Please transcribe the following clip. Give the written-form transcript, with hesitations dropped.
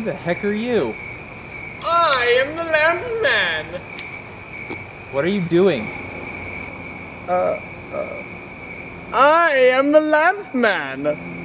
Who the heck are you? I am the lamp man. What are you doing? I am the lamp man.